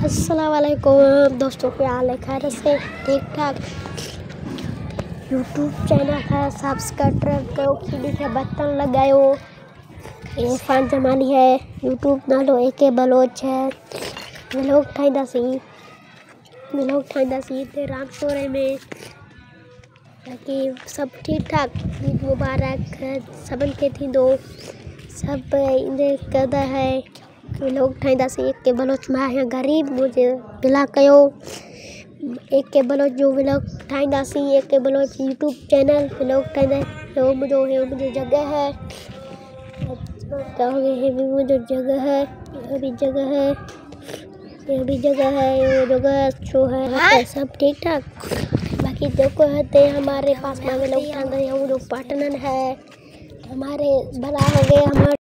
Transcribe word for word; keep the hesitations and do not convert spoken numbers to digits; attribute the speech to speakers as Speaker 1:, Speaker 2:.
Speaker 1: अस्सलाम वालेकुम दोस्तों, क्या हाल है? खैर से ठीक ठाक। यूट्यूब चैनल है, सब्सक्राइब करो, खिड़ी के बटन लगायो। इरफान जमानी है। यूट्यूब नालो एके बलोच है। व्लॉग ठाहींदासीं व्लॉग ठाहींदासीं हिते रामपुरे में। बाक़ी सभु ठीक ठाक। ईद मुबारक सभिनि खे थींदो। सभु ईंदे कंदा है। व्लॉग ठाहींदासीं एके बलोच में आहियां ग़रीब मुझे गिला कयो। एके बलोच जो व्लॉग ठाहींदासीं। A K Baloch YouTube channel vlog ठाहींदा। हे मुंहिंजो हे मुंहिंजी जगह है। हे भी मुंहिंजो जगह है। ये भी जगह है। ये भी जगह है। ये जगह अच्छो है। सब ठीक ठाक। बाकी देखो है हमारे पास में व्लॉग ठाहींदा। वो जो पार्टनर है हमारे बड़ा हो गए हमारे